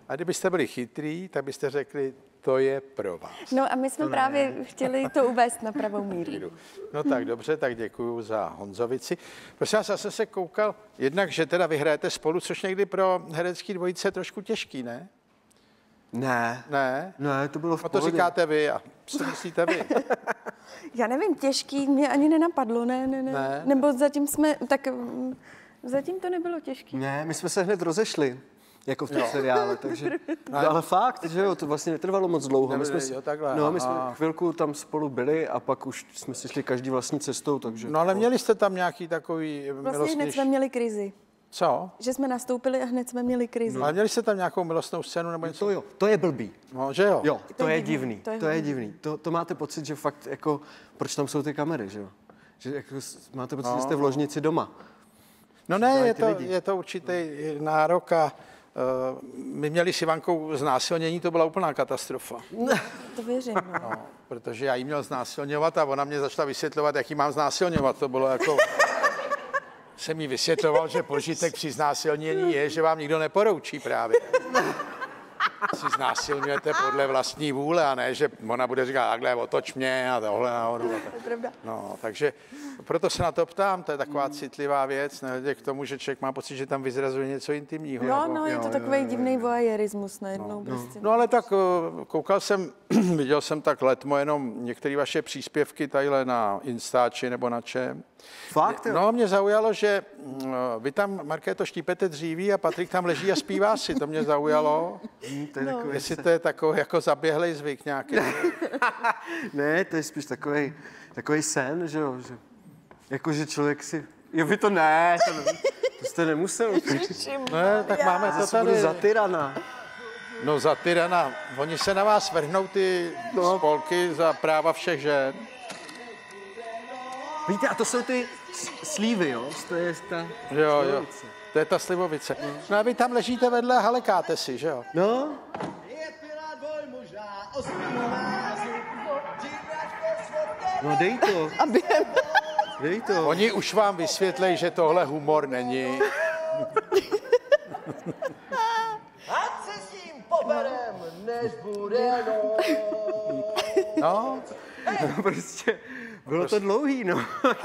A kdybyste byli chytrý, tak byste řekli, to je pro vás. No a my jsme právě chtěli to uvést na pravou míru. No tak dobře, tak děkuju za Honzovici. Prosím vás, já jsem se koukal, jednak, že teda vyhrajete spolu, což někdy pro herecký dvojice je trošku těžký, ne? Ne. Ne? Ne, to bylo v No to pohodě. říkáte vy a co myslíte vy? Já nevím, těžký mě ani nenapadlo, ne. Nebo zatím zatím to nebylo těžký. Ne, my jsme se hned rozešli, jako v tom seriále, takže, ale fakt, že jo, to vlastně netrvalo moc dlouho. My jsme, my jsme chvilku tam spolu byli a pak už jsme si šli každý vlastní cestou, takže... No ale měli jste tam nějaký takový Vlastně hned jsme měli krizi. Co? Že jsme nastoupili a hned jsme měli krizi. No. Ale měli jste tam nějakou milostnou scénu nebo něco? To jo, to je blbý. No, že jo? Jo, to je divný, to je divný. To máte pocit, že fakt jako, proč tam jsou ty kamery, že jo? Že jako máte pocit, že jste v ložnici doma. No ne, je to určitý nárok a my měli s Ivankou znásilnění, to byla úplná katastrofa. To věřím, no. Protože já jí měl znásilňovat a ona mě začala vysvětlovat, jak jí mám znásilňovat. To bylo jako... Jsem jí vysvětloval, že požitek při znásilnění je, že vám nikdo neporoučí právě. Si znásilňujete podle vlastní vůle a ne, že ona bude říkat, takhle otoč mě a tohle nahoru. To je pravda. No, takže proto se na to ptám, to je taková citlivá věc, nehledě k tomu, že člověk má pocit, že tam vyzrazuje něco intimního. No, je to takový divný voajerismus najednou prostě. No ale tak koukal jsem, viděl jsem tak letmo jenom některé vaše příspěvky tadyhle na Instači nebo na čem. Fakt? No, mě zaujalo, že vy tam, Markéto, štípete dříví a Patrik tam leží a zpívá si, to mě zaujalo. Jestli to je takový jako zaběhlej zvyk nějaký. Ne, to je spíš takový sen, že jo. Jako, že člověk si... Jo, vy to ne, to jste nemusel. Ne, tak máme to tady. Budu za tyrana. No za tyrana. Oni se na vás vrhnou ty spolky za práva všech žen. Víte, a to jsou ty slívy, jo? To je ta slivovice. To je ta slivovice. No a vy tam ležíte vedle a halekáte si, že jo? No. No dej to. Dej to. Oni už vám vysvětlej, že tohle humor není. Ať se s tím poberem, než bude No. Prostě bylo to dlouhý, no.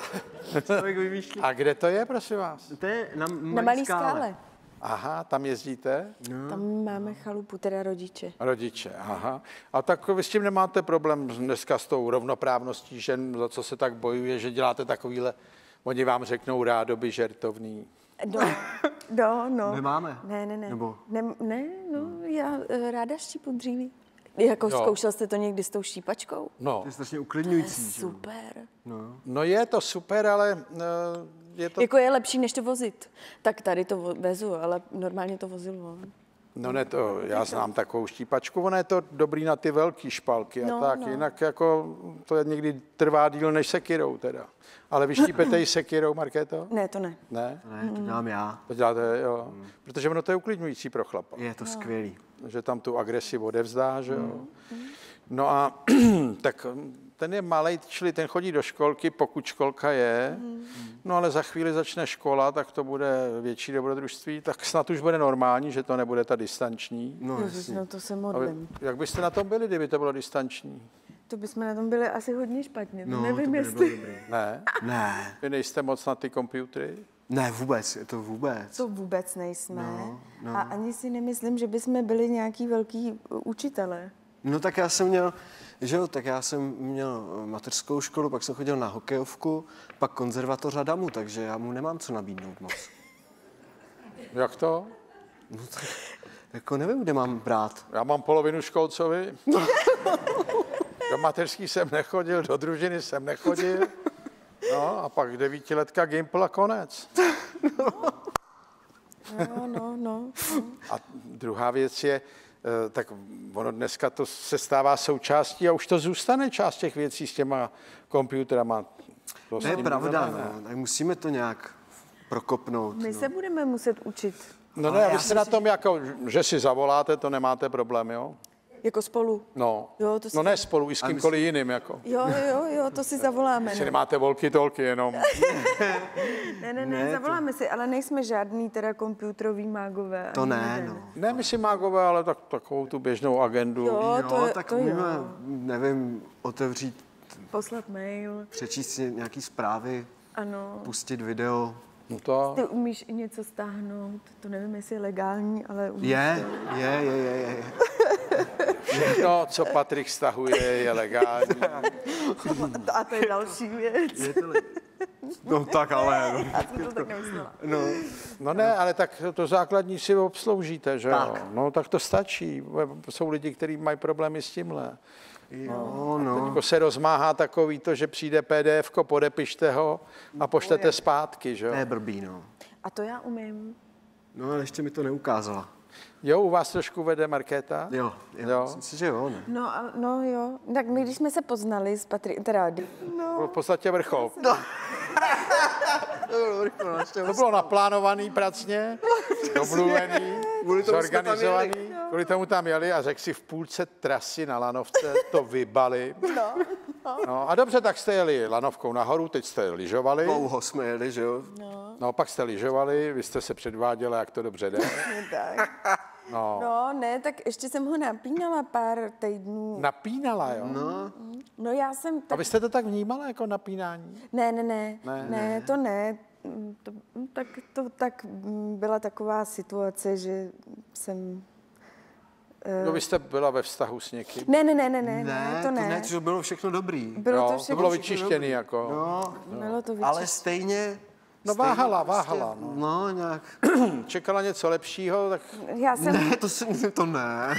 A kde to je, prosím vás? To je na Malý Skále. Aha, tam jezdíte? No. Tam máme chalupu, teda rodiče. Rodiče, aha. A tak vy s tím nemáte problém dneska s tou rovnoprávností žen, za co se tak bojuje, že děláte takovýhle, oni vám řeknou rádoby žertovný. No. Nemáme? Ne. Nebo? Ne, já ráda štípu dříví. Jako zkoušel jste to někdy s tou štípačkou? No. To je strašně uklidňující. To je super. No je to super, ale je to... Jako je lepší, než to vozit. Tak tady to vezu, ale normálně to vozil on. No ne, to já znám takovou štípačku, ono je to dobrý na ty velký špalky a tak, jinak jako to někdy trvá díl než sekirou teda. Ale vy štípete i sekirou, Markéto? Ne, to ne. Ne? Ne, to dělám já. To děláte, jo. Protože ono to je uklidňující pro chlapa. Je to skvělý. Že tam tu agresi odevzdá, že jo. No a tak ten je malej, čili ten chodí do školky, pokud školka je, no ale za chvíli začne škola, tak to bude větší dobrodružství, tak snad už bude normální, že to nebude ta distanční. No, no to se modlím. Jak byste na tom byli, kdyby to bylo distanční? To bychom na tom byli asi hodně špatně. No, nevím, to by jestli... Ne? Ne. Vy nejste moc na ty počítače? Ne, vůbec, je to vůbec. To vůbec nejsme. No. A ani si nemyslím, že bychom byli nějaký velký učitelé. No tak já jsem měl, že jo, tak já jsem měl mateřskou školu, pak jsem chodil na hokejovku, pak konzervatoř a damu, takže já mu nemám co nabídnout moc. Jak to? No tak, jako nevím, kde mám brát. Já mám polovinu školcovi. Do mateřský jsem nechodil, do družiny jsem nechodil. No a pak 9letka Gimpl a konec. No. A druhá věc je, tak ono dneska to se stává součástí a už to zůstane část těch věcí s těma počítačama. To je pravda, no. Tak musíme to nějak prokopnout. My se budeme muset učit. No ne, vy jste na tom, jako, že si zavoláte, to nemáte problém, jo? Jako spolu. No, Jo, to si... no ne spolu, i s kýmkoliv jiným, jako. Jo, to si zavoláme. Jestli nemáte walkie-talkie jenom. Ne, zavoláme si, ale nejsme žádný teda komputerový mágové. To ne, no. Ne, my si mágové, ale takovou tu běžnou agendu. Jo, tak to umíme, nevím, otevřít, poslat mail. přečíst si nějaký zprávy, Ano. pustit video. No to... Ty umíš i něco stáhnout, to nevím, jestli je legální, ale umíš Je. No, co Patrik stahuje, je legální. A to je další věc. No tak ale. Já jsem to tak nemyslela. No ne, ale tak to základní si obsloužíte, že jo? Tak. No tak to stačí. Jsou lidi, kteří mají problémy s tímhle. Jo, no. Teďko se rozmáhá takový to, že přijde PDF-ko, podepište ho a pošlete zpátky, že jo? To je blbý, no. A to já umím. No ale ještě mi to neukázala. Jo, u vás trošku vede Markéta? Jo. Myslím si, že jo, ne? No jo. Tak my, když jsme se poznali s Byl v podstatě vrchol. No. To bylo naplánovaný pracně, domluvený, zorganizovaný. Kvůli tomu tam jeli a řekl si v půlce trasy na lanovce, to vybali. No a dobře, tak jste jeli lanovkou nahoru, teď jste lyžovali. Dlouho jsme jeli, že jo? No pak jste lyžovali, vy jste se předváděli, jak to dobře jde. No, ne, tak ještě jsem ho napínala pár týdnů. Napínala, jo? No já jsem... A vy jste to tak vnímala jako napínání? Ne, to ne. Tak byla taková situace, že jsem... No vy jste byla ve vztahu s někým? Ne, to ne. To bylo všechno dobrý. Bylo to všechno to bylo vyčištěný, jako. No, Bylo to ale stejně... No váhala. No, nějak. Čekala něco lepšího, tak... Já jsem... Ne, to ne.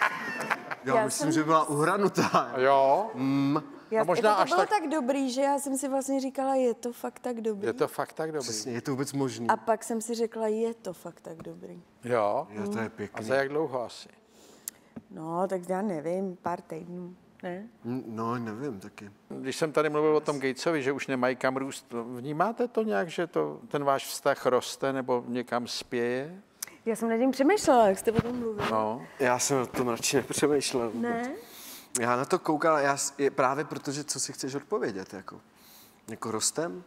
Já myslím, že byla uhranutá. Jo. Já, a možná to až bylo tak... tak dobrý, že já jsem si vlastně říkala, je to fakt tak dobrý. Je to fakt tak dobrý. Přesně, je to vůbec možný. A pak jsem si řekla, je to fakt tak dobrý. Jo. To je A pěkný. za jak dlouho asi? No, tak já nevím, pár týdnů, ne? No, nevím taky. Když jsem tady mluvil o tom Gatesovi, že už nemají kam růst, vnímáte to nějak, že ten váš vztah roste nebo někam spěje? Já jsem nad tím přemýšlela, jak jste o tom mluvil. No. Já jsem o tom radši nepřemýšlel. Ne? Já na to koukal, právě protože, co si chceš odpovědět, jako rostem?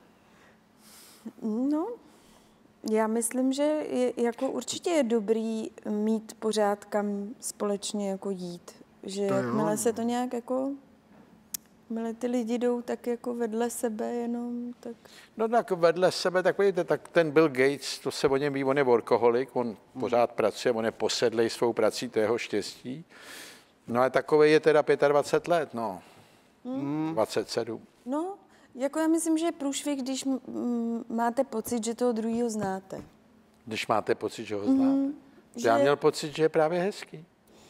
No, já myslím, že jako určitě je dobrý mít pořád kam společně jako jít. Že jakmile se to nějak jako, jakmile ty lidi jdou tak jako vedle sebe jenom, tak... No tak vedle sebe, tak vidíte, tak ten Bill Gates, to se o něm ví, on je workoholik, on pořád pracuje, on je posedlej svou prací, to je jeho štěstí. No ale takovej je teda 25 let, no. 27. No, jako já myslím, že je průšvih, když máte pocit, že toho druhýho znáte. Když máte pocit, že ho znáte. Já měl pocit, že je právě hezký.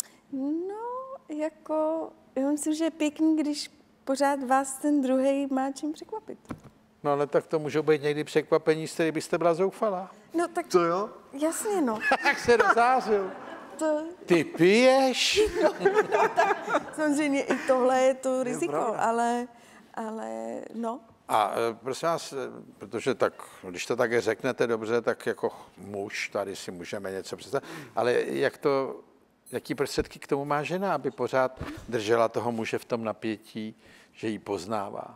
No, jako, já myslím, že je pěkný, když pořád vás ten druhej má čím překvapit. No ale tak to můžou být někdy překvapení, z kterých byste byla zoufalá. No tak, To jo? jasně, no. Tak se rozářil. To, Ty piješ? samozřejmě i tohle je to riziko, ale no. A prosím vás, protože tak, když to také řeknete dobře, tak jako muž, tady si můžeme něco představit, ale jaký prostředky k tomu má žena, aby pořád držela toho muže v tom napětí, že ji poznává?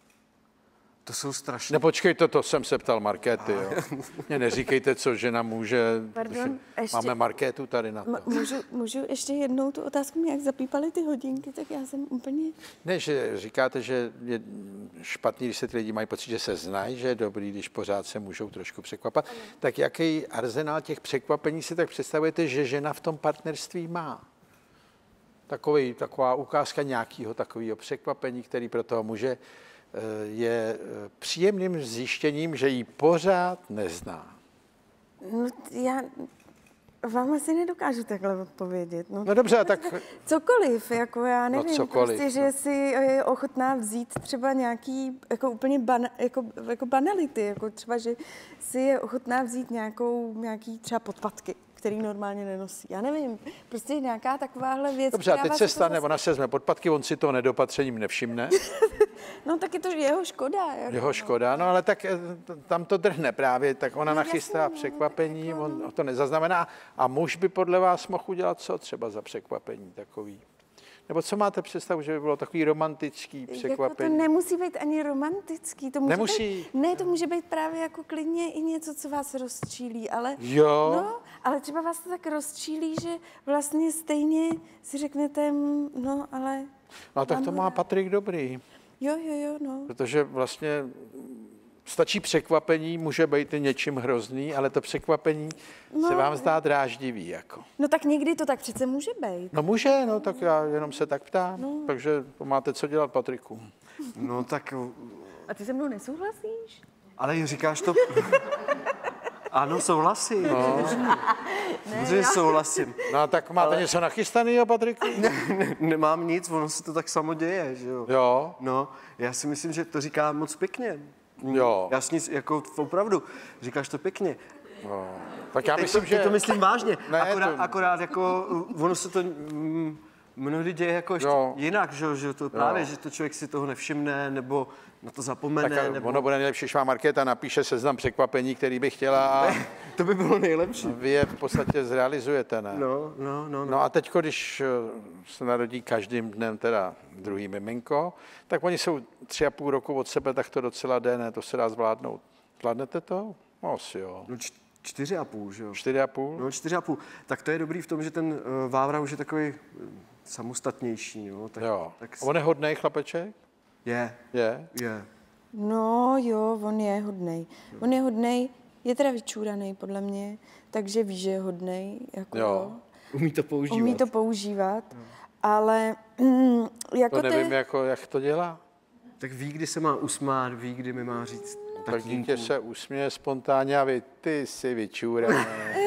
To jsou strašné. Nepočkejte, to jsem se ptal Markéty, jo. Mě neříkejte, co žena může. Pardon, ještě... Máme Markétu tady na to. Můžu ještě jednou tu otázku, jak zapípaly ty hodinky, tak já jsem úplně... Ne, že říkáte, že je špatný, když se ty lidi mají pocit, že se znají, že je dobrý, když pořád se můžou trošku překvapat. Tak jaký arzenál těch překvapení si tak představujete, že žena v tom partnerství má? Taková ukázka nějakého takového překvapení, který pro toho muže je příjemným zjištěním, že ji pořád nezná. No, já vám asi nedokážu takhle odpovědět. No dobře, a tak... Cokoliv, jako já nevím, No cokoliv, prostě, že si je ochotná vzít třeba nějaký, jako úplně jako banality, jako třeba, že si je ochotná vzít nějaký třeba podpatky, který normálně nenosí. Já nevím, prostě nějaká takováhle věc. Dobře, a teď se stane, ona se vezme podpatky, on si to nedopatřením nevšimne. No tak je to jeho škoda. Jako. Jeho škoda, no ale tak tam to drhne právě, tak ona nachystá překvapení, on to nezaznamená. A muž by podle vás mohl udělat co třeba za překvapení takový? Nebo co máte představu, že by bylo takový romantický překvapení? Jako to nemusí být ani romantický. To může nemusí? Být, ne, to může být právě jako klidně i něco, co vás rozčílí, ale... Jo. No, ale třeba vás to tak rozčílí, že vlastně stejně si řeknete, no, ale... No tak to má Patrik dobrý. Jo, no. Protože vlastně stačí překvapení, může být i něčím hrozný, ale to překvapení se vám zdá dráždivý. Jako. No tak někdy to tak přece může být. No může, no tak já jenom se tak ptám. No. Takže máte co dělat, Patriku. No tak... A ty se mnou nesouhlasíš? Ale říkáš to... Ano, souhlasím. No. Ne, souhlasím. No tak máte něco nachystaného, Patriku? Nemám nic, ono se to tak samo děje, že jo? Jo. No, já si myslím, že to říká moc pěkně. Jo. Já s nic, jako opravdu, říkáš to pěkně. No. Tak já myslím, že... Teď to myslím vážně. Ne, akorát jako, ono se to mnohdy děje jako ještě jinak, že to právě, že to člověk si toho nevšimne, nebo na to zapomene. Tak nebo... ono bude nejlepší, když vám Markéta napíše seznam překvapení, který by chtěla a... To by bylo nejlepší. Vy je v podstatě zrealizujete, ne? No. No a teď, když se narodí každým dnem teda druhý miminko, tak oni jsou 3,5 roku od sebe, tak to docela jde, ne? To se dá zvládnout. Zvládnete to? No asi jo. No 4,5, že jo? 4,5? No 4,5. Tak to je dobrý v tom, že ten Vávra už je takový samostatnější, jo? Tak, jo. Tak... On je hodnej chlapeček? Je. No jo, on je hodnej. On je hodnej, je teda vyčúranej podle mě, takže ví, že je hodnej. Jako jo. Umí to používat. Ale jako to nevím, jak to dělá. Tak ví, kdy se má usmát, ví, kdy mi má říct. Tak dítě se usměje spontánně a vy, ty jsi vyčúraný.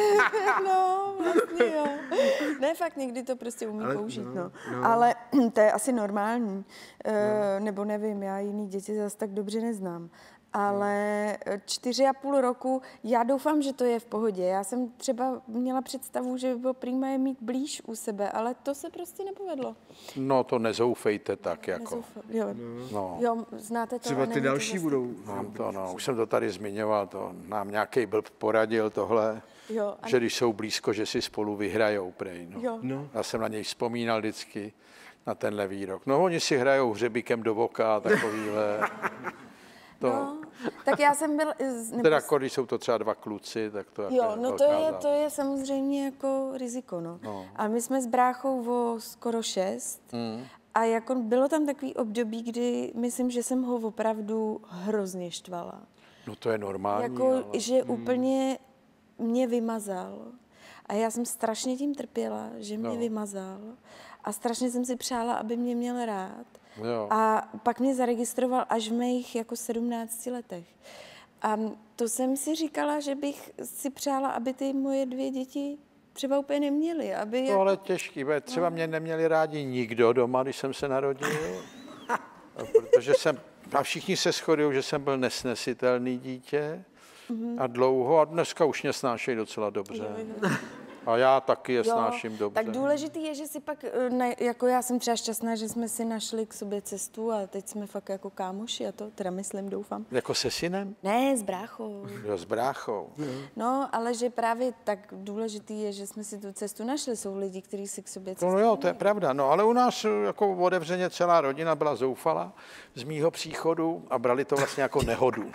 No, vlastně jo. Ne, fakt někdy to prostě umí použít, no. Ale to je asi normální. Nebo nevím, já jiný děti zase tak dobře neznám. Ale 4,5 roku, já doufám, že to je v pohodě. Já jsem třeba měla představu, že by bylo prýma je mít blíž u sebe, ale to se prostě nepovedlo. No to nezoufejte tak jako. Jo, znáte to? Třeba ty další budou. Mám to, no. Už jsem to tady zmiňoval, to nám nějaký blb poradil tohle, že když jsou blízko, že si spolu vyhrajou prej. No. Já jsem na něj vzpomínal vždycky, na tenhle výrok. No oni si hrajou hřebíkem do voka a takovýhle. No, tak já jsem byl... Teda když jsou to třeba 2 kluci, tak to jo, no to je samozřejmě jako riziko, no. Ale my jsme s bráchou o skoro 6 a jako bylo tam takový období, kdy myslím, že jsem ho opravdu hrozně štvala. No to je normální. Jako, ale... že úplně mě vymazal. A já jsem strašně tím trpěla, že mě vymazal. A strašně jsem si přála, aby mě měl rád. Jo. A pak mě zaregistroval až v mých jako 17 letech. A to jsem si říkala, že bych si přála, aby ty moje 2 děti třeba úplně neměly. Aby to ale těžký, třeba mě neměli rádi nikdo doma, když jsem se narodil. Protože a všichni se shodují, že jsem byl nesnesitelný dítě a dlouho a dneska už mě snášejí docela dobře. A já taky je snáším dobře. Tak důležitý je, že si pak, jako já jsem třeba šťastná, že jsme si našli k sobě cestu a teď jsme fakt jako kámoši a to teda myslím, doufám. Jako se synem? Ne, s bráchou. Jo, s bráchou. No, ale že právě tak důležitý je, že jsme si tu cestu našli. Jsou lidi, kteří si k sobě cestu No jo, to je pravda. No, ale u nás jako otevřeně celá rodina byla zoufala z mýho příchodu a brali to vlastně jako nehodu.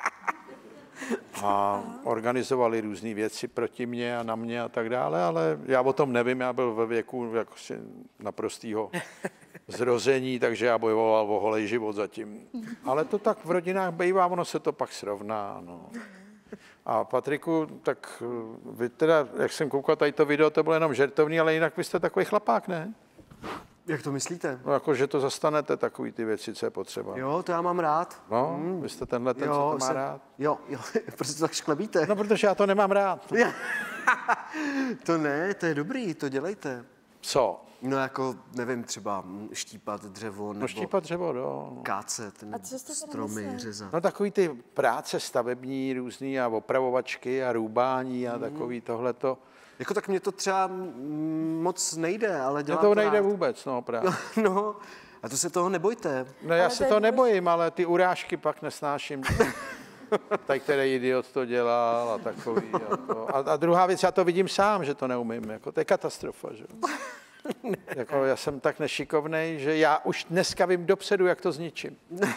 A organizovali různé věci proti mně a na mě a tak dále, ale já o tom nevím, já byl ve věku jako naprostýho zrození, takže já bojoval o holej život zatím. Ale to tak v rodinách bývá, ono se to pak srovná. No. A Patriku, tak vy teda, jak jsem koukal tady to video, to bylo jenom žertovný, ale jinak vy jste takový chlapák, ne? Jak to myslíte? No jako, že to zastanete, takový ty věci, co je potřeba. Jo, to já mám rád. No, vy jste tenhle, ten, co to má rád. Jo, prostě to tak šklebíte. No, protože já to nemám rád. To ne, to je dobrý, to dělejte. Co? No jako, nevím, třeba štípat dřevo, nebo... No štípat dřevo, no. Kácet, stromy, řezat. No takový ty práce stavební různý a opravovačky a růbání a takový tohleto. Jako tak mě to třeba moc nejde, ale dělám to nejde rád. vůbec, no právě. No, a to se toho nebojte. No já se to nebojím, ale ty urážky pak nesnáším. Tak který idiot to dělal a takový. A druhá věc, já to vidím sám, že to neumím. Jako, to je katastrofa. Že? Jako, já jsem tak nešikovnej, že já už dneska vím dopředu, jak to zničím.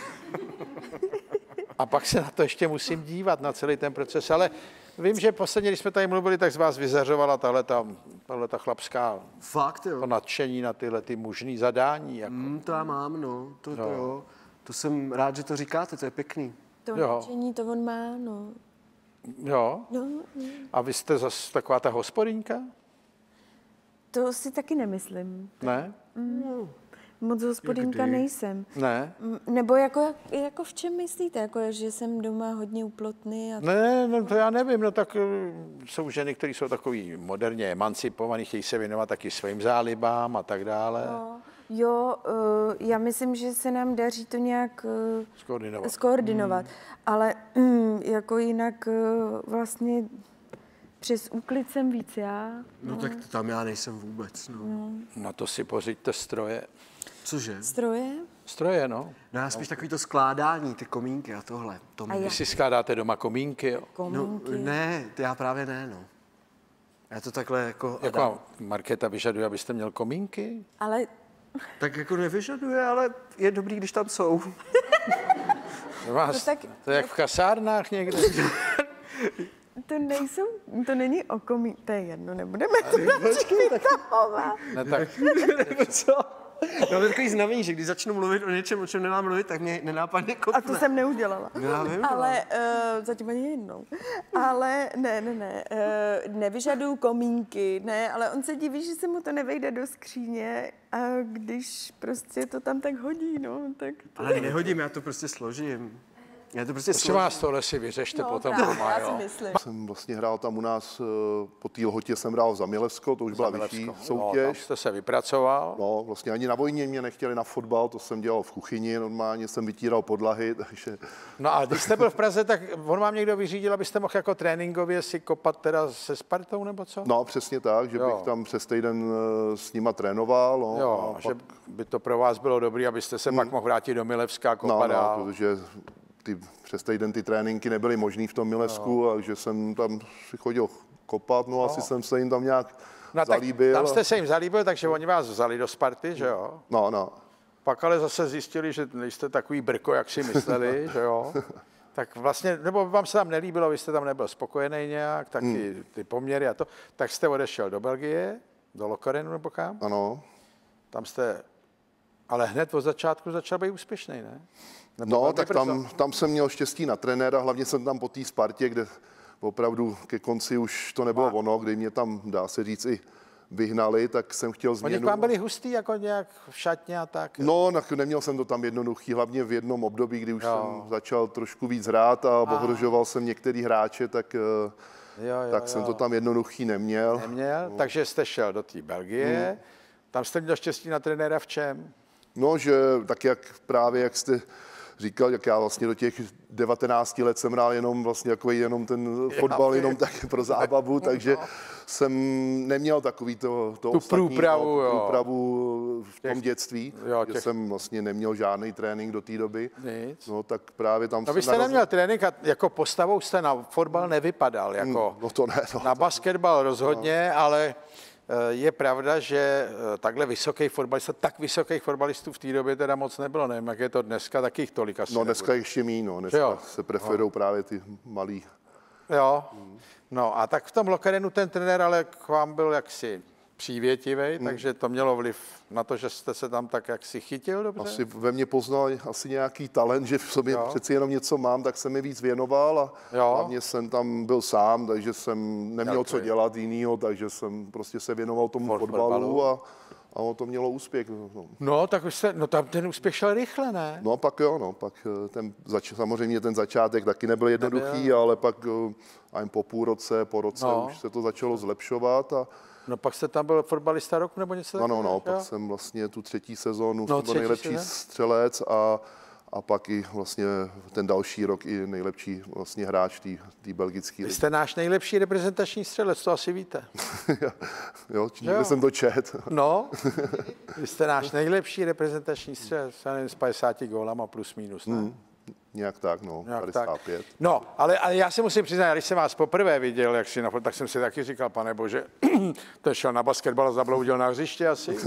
A pak se na to ještě musím dívat, na celý ten proces. Ale vím, že posledně, když jsme tady mluvili, tak z vás vyzařovala tahleta chlapská Fakt, jo. to nadšení na tyhle ty mužný zadání. Jako. To já mám, no. To jo. To jsem rád, že to říkáte, to je pěkný. To nadšení, to on má, no. Jo? No. A vy jste zase taková ta hospodyňka? To si taky nemyslím. Ne? Moc hospodinka nejsem. Ne? Nebo jako v čem myslíte? Jako, že jsem doma hodně uplotný? A... Ne, no to já nevím, no tak jsou ženy, které jsou takový moderně emancipovaný, chtějí se věnovat taky svým zálibám a tak dále. No. Jo, já myslím, že se nám daří to nějak skoordinovat. Ale jako jinak vlastně přes úklid jsem víc já. No tak tam já nejsem vůbec, no. Na to si pořiďte stroje. Cože? Stroje? Stroje, no. No já spíš takový to skládání, ty komínky a tohle. Vy si skládáte doma komínky, jo? Komínky. No, ne, já právě ne, no. Já to takhle jako... Jako Markéta vyžaduje, abyste měl komínky? Ale... Tak jako nevyžaduje, ale je dobrý, když tam jsou. To je jak v kasárnách někde. To není o to je jedno, nebudeme to vytahovat. Ne, tak. Co? No, to takový znamení, že když začnu mluvit o něčem, o čem nemám mluvit, tak mě nenápadně kopne. A to jsem neudělala. Já vím, ale zatím ani jednou. Ale ne. Nevyžaduju komínky, ne, ale on se diví, že se mu to nevejde do skříně a když prostě to tam tak hodí, no, tak... Ale nehodím, já to prostě složím. Já to prostě složím. Vás tohle si vyřešte potom doma, já si myslím. Jsem vlastně hrál tam u nás, po té Lhotě jsem hrál za Milevsko, to už byla vyšší soutěž. No, tam jste se vypracoval. No, vlastně ani na vojně mě nechtěli na fotbal, to jsem dělal v kuchyni, normálně jsem vytíral podlahy, takže... No a když jste byl v Praze, tak on vám někdo vyřídil, abyste mohl jako tréninkově si kopat teda se Spartou, nebo co? No, přesně tak, že bych tam přes týden s nima trénoval. No, jo, a že pak... by to pro vás bylo dobré, abyste se pak mohl vrátit do Milevska a kopat dál. No, protože přes týden ty tréninky nebyly možný v tom Milevsku, a že jsem tam si chodil kopat, no asi jsem se jim tam nějak zalíbil. Tam jste se jim zalíbil, takže oni vás vzali do Sparty, že jo? No. Pak ale zase zjistili, že nejste takový brko, jak si mysleli, že jo? Tak vlastně, nebo vám se tam nelíbilo, vy jste tam nebyl spokojený nějak, taky ty poměry a to, tak jste odešel do Belgie, do Lokorenu nebo kam? Ano. Tam jste, ale hned od začátku začal být úspěšný, ne? No, tak tam jsem měl štěstí na trenéra, hlavně jsem tam po té Spartě, kde opravdu ke konci už to nebylo ono, kdy mě tam, dá se říct, i vyhnali, tak jsem chtěl změnu. Oni k vám byli hustý, jako nějak v šatně a tak? No, neměl jsem to tam jednoduchý, hlavně v jednom období, kdy už jsem začal trošku víc hrát a ohrožoval jsem některý hráče, tak jsem to tam jednoduchý neměl. No. Takže jste šel do té Belgie, tam jste měl štěstí na trenéra v čem? No, že tak jak jste říkal, jak já vlastně do těch 19 let jsem hrál jenom ten fotbal, jenom tak pro zábavu, takže jsem neměl takový tu průpravu v tom dětství, že jsem vlastně neměl žádný trénink do té doby. Nic. No tak právě tam No vy jste neměl trénink a jako postavou jste na fotbal nevypadal, jako to ne, na basketbal rozhodně, ale je pravda, že takhle vysoký fotbalista, tak vysokých fotbalistů v té době teda moc nebylo. Nevím, jak je to dneska, taky jich tolik asi dneska ještě míň, dneska se preferují právě ty malí. Jo, no a tak v tom Lokerenu ten trenér ale k vám byl jaksi přívětivý, takže to mělo vliv na to, že jste se tam tak jaksi chytil dobře? Asi ve mně poznal nějaký talent, že v sobě přeci jenom něco mám, tak jsem mi víc věnoval a hlavně jsem tam byl sám, takže jsem neměl co dělat jinýho, takže jsem prostě se věnoval tomu fotbalu a to mělo úspěch. No, tak tam ten úspěch šel rychle, ne? No, pak samozřejmě ten začátek taky nebyl jednoduchý, ale pak ani po roce už se to začalo zlepšovat a no pak jste tam byl fotbalista roku nebo něco takového? No, pak jsem vlastně tu třetí sezónu byl nejlepší střelec a a pak i vlastně ten další rok i nejlepší vlastně hráč té belgické ligy. Vy jste náš nejlepší reprezentační střelec, to asi víte. Jo, někde jsem to čet. No, vy jste náš nejlepší reprezentační střelec, já nevím, s 50 gólama plus minus, ne? Nějak tak, no, nějak 55. Tak. No, ale já si musím přiznat, když jsem vás poprvé viděl, tak jsem si taky říkal, pane bože, to šel na basketbal a zabloudil na hřiště asi.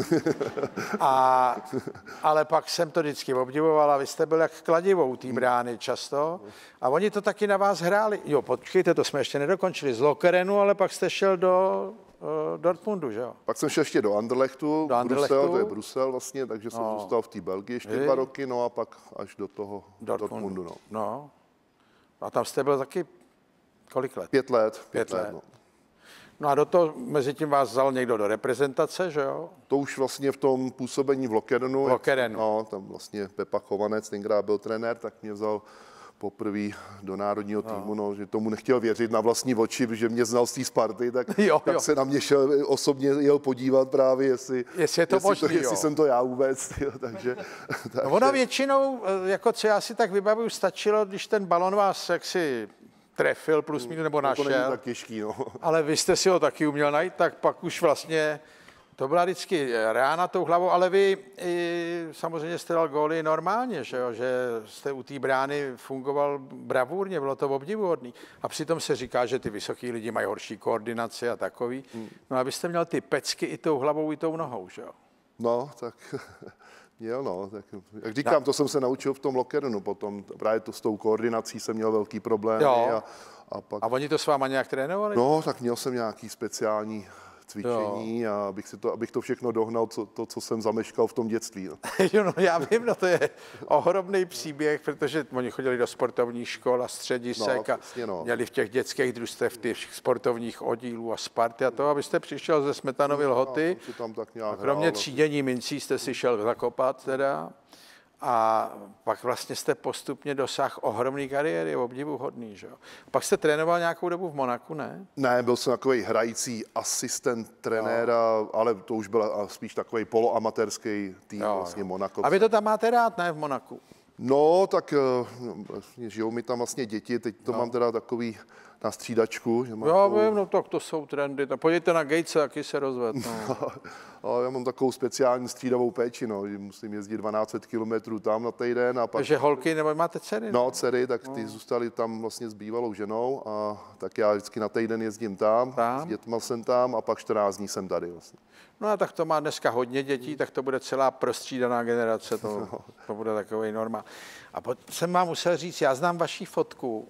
Ale pak jsem to vždycky obdivoval a vy jste byl jak kladivou té brány často a oni to taky na vás hráli. Jo, počkejte, to jsme ještě nedokončili z Lokerenu, ale pak jste šel do Dortmundu, že jo? Pak jsem šel ještě do Anderlechtu, Brusel, to je Brusel vlastně, takže jsem zůstal v té Belgii ještě 2 roky, no a pak až do toho Dortmundu, no. No. A tam jste byl taky kolik let? 5 let. 5 let. No. No a do toho mezi tím vás vzal někdo do reprezentace, že jo? To už vlastně v tom působení v Lokerenu. No, tam vlastně Pepa Chovanec, tenkrát byl trenér, tak mě vzal poprvé do národního týmu, no, že tomu nechtěl věřit na vlastní oči, že mě znal z té Sparty, tak se na mě šel osobně jel podívat právě, jestli jsem to já vůbec. Jo, takže no ono většinou, jako co já si tak vybavuju, stačilo, když ten balon vás jaksi trefil plus minus nebo našel. To není tak těžký, no. Ale vy jste si ho taky uměl najít, tak pak už vlastně to byla vždycky rána tou hlavou, ale vy samozřejmě jste dal góly normálně, že jo? Že jste u té brány fungoval bravurně, bylo to obdivuhodný. A přitom se říká, že ty vysoký lidi mají horší koordinaci a takový. No a vy jste měl ty pecky i tou hlavou, i tou nohou, že jo? No, tak jo, no, tak, jak říkám, to jsem se naučil v tom Lokernu potom, právě to s tou koordinací jsem měl velký problém. A oni to s váma nějak trénovali? No, tak měl jsem nějaký speciální cvičení a abych to všechno dohnal, co jsem zameškal v tom dětství. No. Jo, no, já vím, no to je ohromný příběh, protože oni chodili do sportovních škol a středisek a měli v těch dětských družstvech těch sportovních oddílů a Sparty a to, abyste přišel ze Smetanovy Lhoty. A kromě třídění mincí jste si šel zakopat teda. A pak vlastně jste postupně dosáhl ohromné kariéry, obdivuhodný, že jo. Pak jste trénoval nějakou dobu v Monaku, ne? Ne, byl jsem takový hrající asistent trenéra, ale to už byl spíš takový poloamatérský tým vlastně Monako. A vy to tam máte rád, ne, v Monaku? No, tak žijou mi tam vlastně děti, teď to mám teda takový na střídačku. Že já vím, no tak to jsou trendy. Podívejte na Gatese, jaký se rozved. No. Já mám takovou speciální střídavou péči, no. Musím jezdit 1200 kilometrů tam na týden. A pak... Takže holky, nebo máte dcery? No, dcery, tak ty zůstaly tam vlastně s bývalou ženou a tak já vždycky na týden jezdím tam, s dětma jsem tam a pak 14 dní jsem tady vlastně. No a tak to má dneska hodně dětí, tak to bude celá prostřídaná generace, to bude takový normál. A jsem vám musel říct, já znám vaši fotku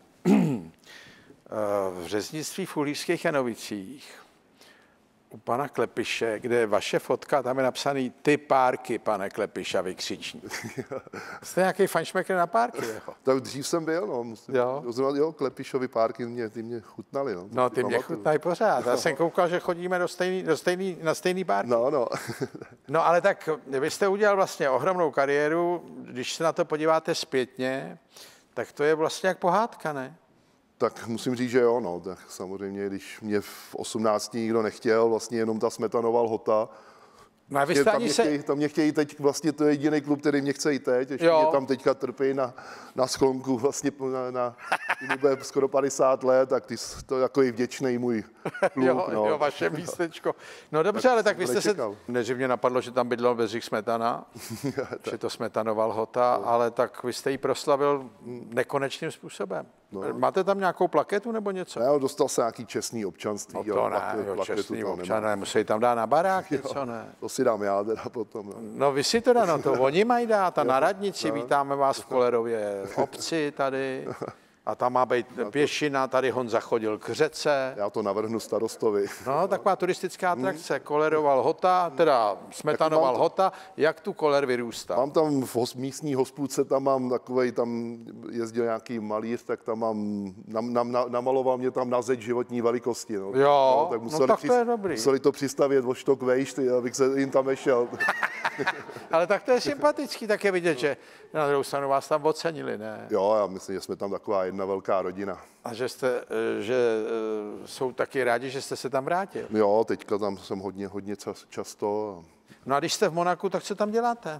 v řeznictví v Uhlířských Janovicích u pana Klepiše, kde je vaše fotka, tam je napsaný ty párky, pane Klepiša, vykřičník. Jste nějaký fajnšmekr na párky? Jako? Tak dřív jsem byl, no. Jo, Klepišovi párky, ty mě chutnali. No, no ty mě chutnají pořád. Já jsem koukal, že chodíme na stejný párky. No. No ale tak vy jste udělal vlastně ohromnou kariéru, když se na to podíváte zpětně, tak to je vlastně jak pohádka, ne? Tak musím říct, že jo, no, tak samozřejmě, když mě v 18 nikdo nechtěl, vlastně jenom ta Smetanova Lhota, no tam mě chtějí teď, vlastně to je jediný klub, který mě chce i teď, ještě mě tam teďka trpí na sklonku, vlastně mi bude skoro 50 let, tak to je takový vděčný můj klub. Jo, vaše místečko. No dobře, ale tak vy jste než mě napadlo, že tam bydlel Bedřich Smetana, že to Smetanova Lhota, ale tak vy jste ji proslavil nekonečným způsobem. No. Máte tam nějakou plaketu nebo něco? Ne, dostal se nějaký čestný občanství. No to ne, čestný občané, musí tam dát na barák něco, ne? To si dám já teda potom. No vy si to dá, no to oni mají dát a na radnici, vítáme vás v Kolerově obci tady. A tam má být pěšina, tady Honza chodil k řece. Já to navrhnu starostovi. No, taková turistická atrakce, Kolerova Lhota, teda Smetanova Lhota, jak tu Koler vyrůstá. Mám tam v místní hospůdce, tam mám takovej, tam jezdil nějaký malíř, tak tam mám, namaloval mě tam na zeď životní velikosti. No. Jo, tak tak to je dobrý. Museli to přistavět o štok vejš, abych se jim tam nešel. Ale tak to je sympatický, tak je vidět, že na druhou stranu vás tam ocenili, ne? Jo, já myslím, že jsme tam taková jedna velká rodina. A že jsou taky rádi, že jste se tam vrátil? Jo, teďka tam jsem hodně často. No a když jste v Monaku, tak co tam děláte?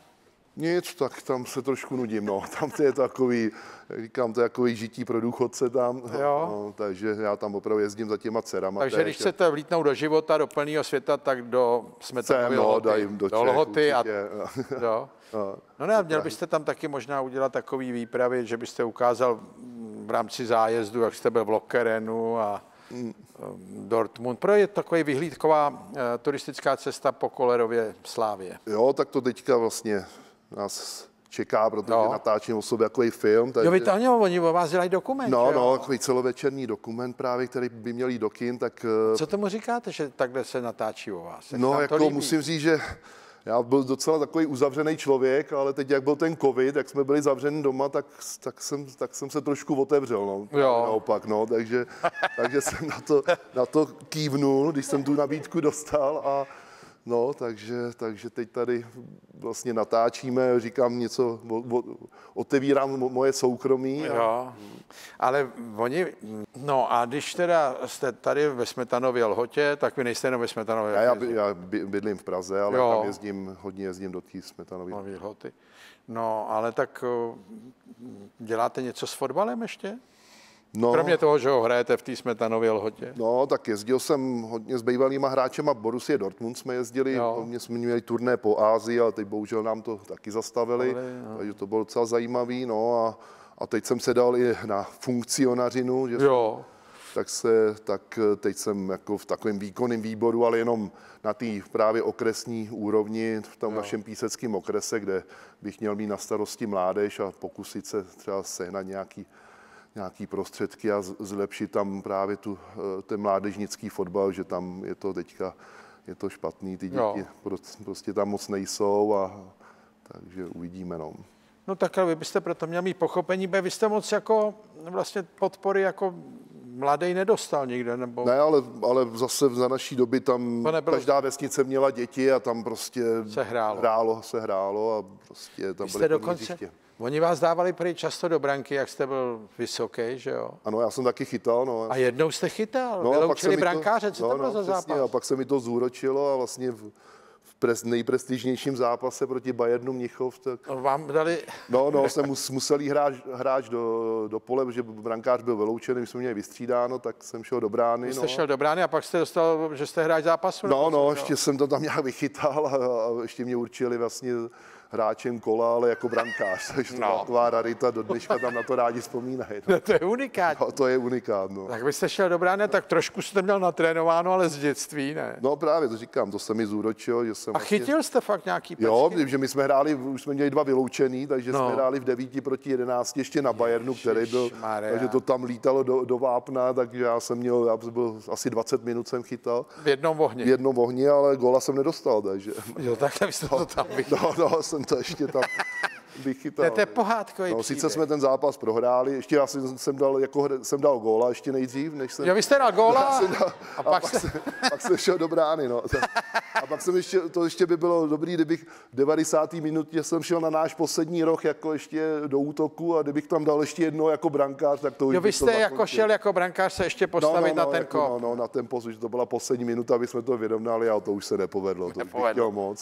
Nic, tak tam se trošku nudím, no. Tam to je takový, říkám, to je takový žití pro důchodce tam, no, takže já tam opravdu jezdím za těma dcerama. Takže když chcete vlítnout do života, do plného světa, tak do Smetanovy Lhoty. Do Lhoty a no ne, měl byste tam taky možná udělat takový výpravy, že byste ukázal v rámci zájezdu, jak jste byl v Lokkerenu a Dortmund. Pro je takový vyhlídková turistická cesta po Kollerově slávě. Jo, tak to teďka vlastně nás čeká, protože natáčím o sobě takový film. Takže... Jo, vy to oni o vás dělají dokument, No, takový celovečerní dokument právě, který by měl jít do kin, tak... Co tomu říkáte, že takhle se natáčí o vás? No, jako musím říct, že já byl docela takový uzavřený člověk, ale teď, jak byl ten covid, jak jsme byli zavřeni doma, tak jsem se trošku otevřel, no. Naopak, no, takže jsem na to kývnul, když jsem tu nabídku dostal a no, takže teď tady vlastně natáčíme, říkám něco, otevírám moje soukromí. Jo, ale oni, no a když teda jste tady ve Smetanově Lhotě, tak vy nejste jenom ve Smetanově Lhotě. Já bydlím v Praze, ale tam hodně jezdím do té Smetanovy Lhoty. No, ale tak děláte něco s fotbalem ještě? No, kromě toho, že ho hrajete v té Smetanově Lhotě. No, tak jezdil jsem hodně s bývalýma hráčema Borussie Dortmund jsme jezdili, hodně jsme měli turné po Ázii, ale teď bohužel nám to taky zastavili, takže to bylo docela zajímavý, no a teď jsem se dal i na funkcionařinu, že tak teď jsem jako v takovém výkonném výboru, ale jenom na té právě okresní úrovni, v tom našem píseckém okrese, kde bych měl mít na starosti mládež a pokusit se třeba sehnat nějaký prostředky a zlepšit tam právě ten mládežnický fotbal, že tam je to teďka špatný, ty děti prostě tam moc nejsou takže uvidíme, no. No tak ale vy byste proto měl mít pochopení, vy jste moc jako vlastně podpory jako mladý nedostal nikde, nebo? Ne, ale zase za naší doby tam každá vesnice měla děti a tam prostě se hrálo a prostě tam byly dokonce. Oni vás dávali prý často do branky, jak jste byl vysoký, že jo? Ano, já jsem taky chytal, no. A jednou jste chytal, vyloučili brankáře, co to bylo za zápas? A pak se mi to zúročilo a vlastně v nejprestižnějším zápase proti Bayernu Mnichov, tak... Vám dali... No, jsem musel jít hráč do pole, protože brankář byl vyloučený, my jsme měli vystřídáno, tak jsem šel do brány. Vy jste šel do brány a pak jste dostal, že jste hráč zápasu? Ještě jsem to tam nějak vychytal a ještě mě určili vlastně hráčem kola, ale jako brankář. Takže to byla taková rarita, do dneška tam na to rádi vzpomínají. No, to je unikát. No, to je unikát, no. Tak vy jste šel do brány, tak trošku jste měl natrénováno, ale z dětství, ne? No právě, to říkám, to se mi zúročilo, že jsem... A chytil jste fakt nějaký pecky? Jo, že my jsme hráli, už jsme měli 2 vyloučený, takže jsme hráli v 9 proti 11 ještě na Bayernu, který byl, takže to tam lítalo do vápna, takže já byl asi 20 minut jsem chytal. V jednom ohni? V jednom ohni, ale góla jsem nedostal, takže... Jo, takhle vy jste to tam vychytal. No, jsem to ještě tam vychytal. To je pohádkový příběh. Sice jsme ten zápas prohráli, ještě já jsem dal góla ještě nejdřív, než jsem... Jo, vy jste dal góla a pak jsem šel do brány, no. A pak to ještě by bylo dobrý, kdybych v 90. minutě jsem šel na náš poslední roh jako ještě do útoku a kdybych tam dal ještě jedno jako brankář, tak to už. Jo, vy jste jako šel jako brankář se ještě postavit na ten kop. No, na ten post, že to byla poslední minuta, aby jsme to vyrovnali, ale to už se nepovedlo. To bych chtěl moc.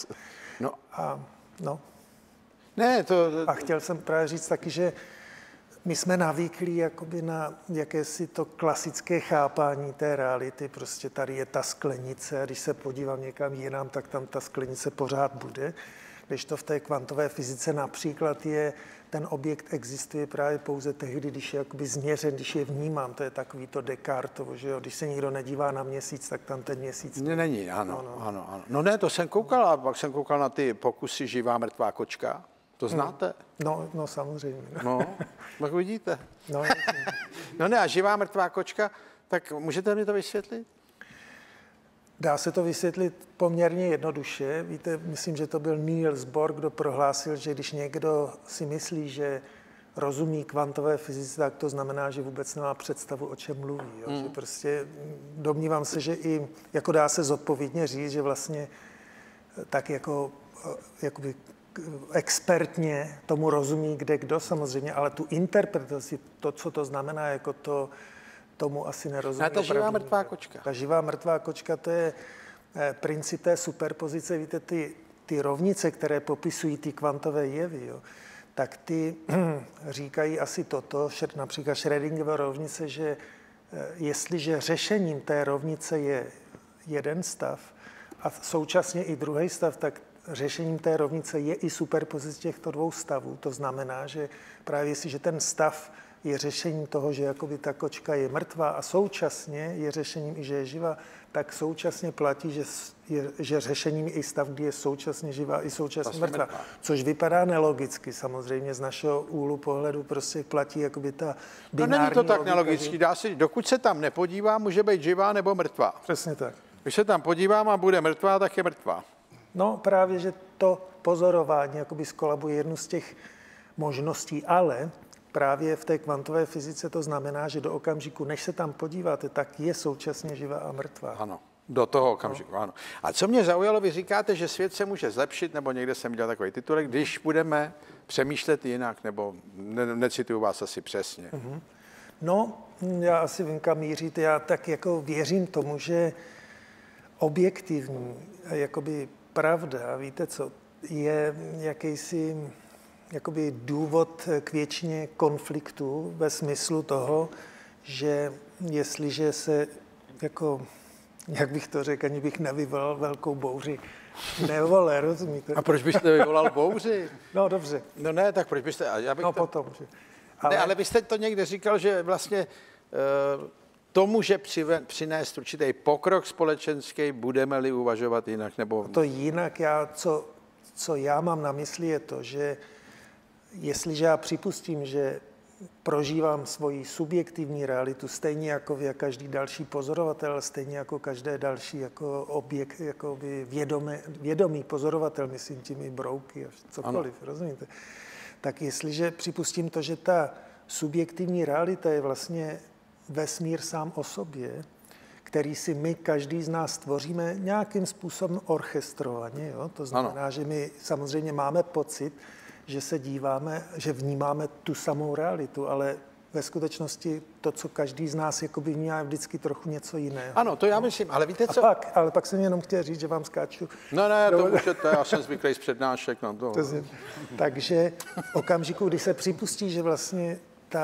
A chtěl jsem právě říct taky, že my jsme navyklí jakoby na jakési to klasické chápání té reality. Prostě tady je ta sklenice a když se podívám někam jinam, tak tam ta sklenice pořád bude. Když to v té kvantové fyzice například ten objekt existuje právě pouze tehdy, když je jakoby změřen, když je vnímám. To je takový to Descartovo, že jo? Když se nikdo nedívá na měsíc, tak tam ten měsíc... Není, ano. No ne, to jsem koukal a pak jsem koukal na ty pokusy Živá mrtvá kočka. To znáte? No samozřejmě. No, tak vidíte. No ne, a Živá mrtvá kočka, tak můžete mi to vysvětlit? Dá se to vysvětlit poměrně jednoduše. Víte, myslím, že to byl Niels Bohr, kdo prohlásil, že když někdo si myslí, že rozumí kvantové fyzice, tak to znamená, že vůbec nemá představu, o čem mluví. Jo? Že prostě domnívám se, že i jako dá se zodpovědně říct, že vlastně tak jakoby expertně tomu rozumí kdo samozřejmě, ale tu interpretaci, to, co to znamená, jako tomu asi nerozumí. A ta živá mrtvá kočka. Ta živá mrtvá kočka, to je princip té superpozice. Víte, ty rovnice, které popisují ty kvantové jevy, jo, tak ty říkají asi toto, například Schrödingerova rovnice, že jestliže řešením té rovnice je jeden stav a současně i druhý stav, tak řešením té rovnice je i superpozice těchto dvou stavů. To znamená, že právě jestliže ten stav je řešením toho, že jakoby ta kočka je mrtvá a současně je řešením i, že je živá, tak současně platí, že řešením i stav, kdy je současně živá i současně mrtvá. Což vypadá nelogicky samozřejmě z našeho úhlu pohledu, prostě platí jakoby ta binární. No není to tak logika, nelogicky, dá se, dokud se tam nepodívám, může být živá nebo mrtvá. Přesně tak. Když se tam podívám a bude mrtvá, tak je mrtvá. No právě, že to pozorování jakoby skolabuje jednu z těch možností, ale právě v té kvantové fyzice to znamená, že do okamžiku, než se tam podíváte, tak je současně živá a mrtvá. Ano, do toho okamžiku, ano. A co mě zaujalo, vy říkáte, že svět se může zlepšit, nebo někde jsem dělal takový titulek, když budeme přemýšlet jinak, nebo necituju vás asi přesně. Mm-hmm. No, já asi vím, kam míříte. Já tak jako věřím tomu, že objektivní, jakoby pravda, víte co, je jakýsi jakoby důvod k většině konfliktu ve smyslu toho, že jestliže se jako, jak bych to řekl, ani bych nevyvolal velkou bouři. Nevole, rozumíte? A proč byste vyvolal bouři? No dobře. No ne, tak proč byste... No potom. Že... Ale vy jste to někde říkal, že vlastně to může přinést určitý pokrok společenský, budeme-li uvažovat jinak, nebo... To jinak, co já mám na mysli, je to, že jestliže já připustím, že prožívám svoji subjektivní realitu stejně jako každý další pozorovatel, stejně jako každé další jako objekt, jako vědomý pozorovatel, myslím tím i brouky a cokoliv, ano. Rozumíte? Tak jestliže připustím to, že ta subjektivní realita je vlastně vesmír sám o sobě, který si my, každý z nás tvoříme nějakým způsobem orchestrovaně, jo? To znamená, ano. Že my samozřejmě máme pocit, že se díváme, že vnímáme tu samou realitu, ale ve skutečnosti to, co každý z nás jakoby vnímá, je vždycky trochu něco jiného. Ano, to já myslím, ale víte co? Ale pak jsem jenom chtěl říct, že vám skáču. No ne, to můžete, já jsem zvyklý z přednášek. No, to. Takže v okamžiku, kdy se připustí, že vlastně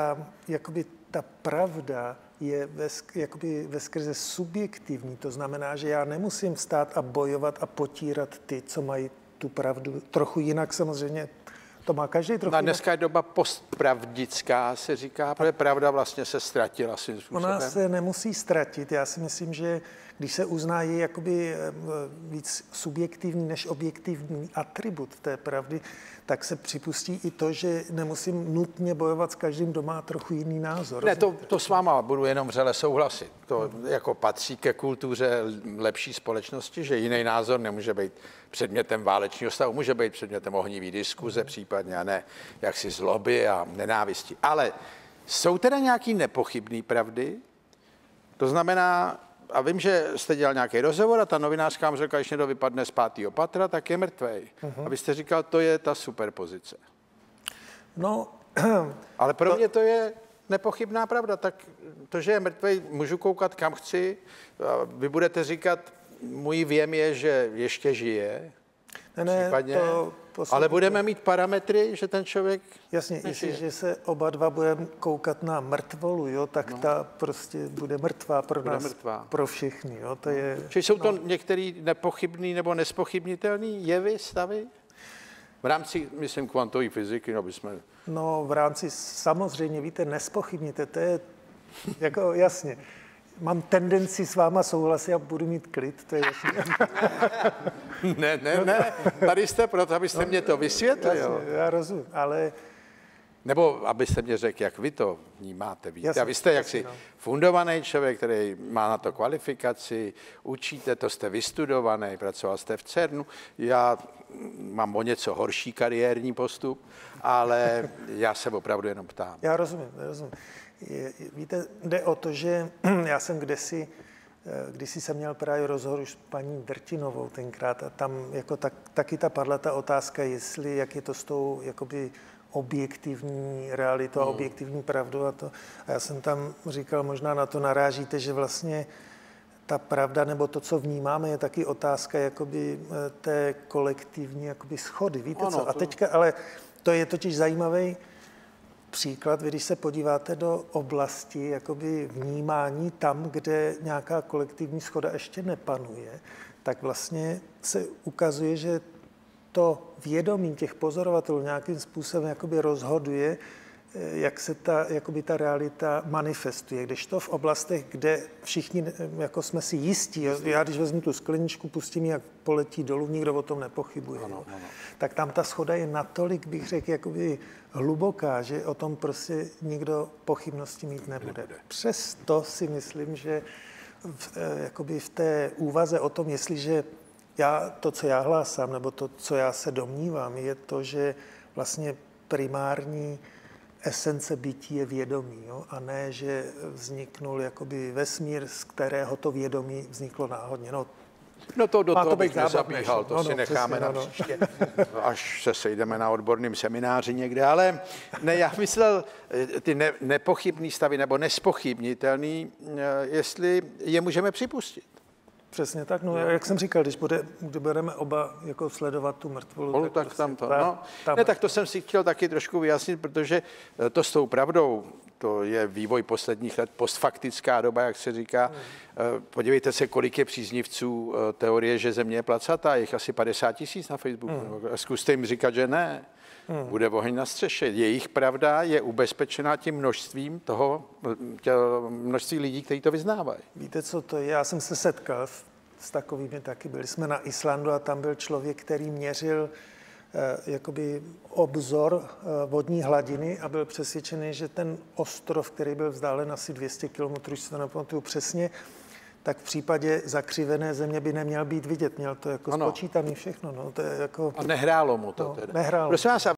ta pravda je veskrze subjektivní, to znamená, že já nemusím vstát a bojovat a potírat ty, co mají tu pravdu trochu jinak samozřejmě. To má každý trochu. Dneska je doba postpravdická, se říká, protože pravda vlastně se ztratila svým způsobem. Ona se nemusí ztratit. Já si myslím, že když se uzná je jakoby víc subjektivní než objektivní atribut té pravdy, tak se připustí i to, že nemusím nutně bojovat s každým, kdo má trochu jiný názor. Ne, to s váma budu jenom vřele souhlasit. To jako patří ke kultuře lepší společnosti, že jiný názor nemůže být předmětem válečného stavu, může být předmětem ohnivý diskuze případně, a ne jaksi zloby a nenávisti. Ale jsou teda nějaký nepochybný pravdy? To znamená, a vím, že jste dělal nějaký rozhovor a ta novinářka vám řekla, když někdo vypadne z 5. patra, tak je mrtvej. A vy jste říkal, to je ta superpozice. No, ale pro mě to je nepochybná pravda. Tak to, že je mrtvej, můžu koukat kam chci. Vy budete říkat, můj věm je, že ještě žije. Ne, ale budeme mít parametry, že ten člověk... Jasně, jestliže se oba dva budeme koukat na mrtvolu, jo, tak ta prostě bude mrtvá pro nás, mrtvá. Pro všechny. Jo, to je, čili jsou to některé nepochybný nebo nespochybnitelný jevy, stavy? V rámci, myslím, kvantové fyziky, no bychom... No, v rámci samozřejmě, víte, nespochybníte, to je jako jasně. Mám tendenci s váma souhlasit a budu mít klid, to je jasné. Ne, tady jste proto, abyste mě to vysvětlil. Já rozumím, ale... Nebo abyste mě řekl, jak vy to vnímáte. Víte? A vy jste jaksi fundovaný člověk, který má na to kvalifikaci, učíte, to jste vystudovaný, pracoval jste v CERNu. Já mám o něco horší kariérní postup, ale já se opravdu jenom ptám. Já rozumím. Víte, jde o to, že já jsem kdysi jsem měl právě rozhovor už s paní Drtinovou tenkrát a tam jako taky padla ta otázka, jak je to s tou jakoby objektivní realitou a objektivní pravdou a to. A já jsem tam říkal, možná na to narážíte, že vlastně ta pravda nebo to, co vnímáme, je taky otázka jakoby té kolektivní jakoby schody. Víte co? A teďka, ale to je totiž zajímavý příklad, vy když se podíváte do oblasti jakoby vnímání tam, kde nějaká kolektivní schoda ještě nepanuje, tak vlastně se ukazuje, že to vědomí těch pozorovatelů nějakým způsobem jakoby rozhoduje, jak se ta realita manifestuje. Když to v oblastech, kde všichni jako jsme si jistí, já když vezmu tu skleničku, pustím ji, jak poletí dolů, nikdo o tom nepochybuje. Ano. Tak tam ta schoda je natolik, bych řekl, jakoby hluboká, že o tom prostě nikdo pochybnosti mít nebude. Přesto si myslím, že jakoby v té úvaze o tom, jestliže to, co já hlásám, nebo to, co já se domnívám, je to, že vlastně primární esence bytí je vědomí, jo? A ne, že vzniknul jakoby vesmír, z kterého to vědomí vzniklo náhodně. No to do toho bych nezabíhal, to si necháme na příště, až se sejdeme na odborném semináři někde, ale ne, já myslel ty nepochybný stavy nebo nespochybnitelný, jestli je můžeme připustit. Přesně tak, no jak jsem říkal, když budeme oba jako sledovat tu mrtvolu, tak prostě tam to, tak to jsem si chtěl taky trošku vyjasnit, protože to s tou pravdou, to je vývoj posledních let, postfaktická doba, jak se říká. Podívejte se, kolik je příznivců teorie, že Země je placatá, je jich asi 50 000 na Facebooku. Zkuste jim říkat, že ne. Bude oheň na střeše. Jejich pravda je ubezpečená tím množstvím množství lidí, kteří to vyznávají. Víte, co to je? Já jsem se setkal s takovými taky. Byli jsme na Islandu a tam byl člověk, který měřil jakoby obzor vodní hladiny a byl přesvědčený, že ten ostrov, který byl vzdálen asi 200 kilometrů, už se to nepamatuju přesně, tak v případě zakřivené země by neměl být vidět. Měl to jako spočítaný všechno. No, to je jako... A nehrálo mu to teda. Nehrálo. Prosím vás,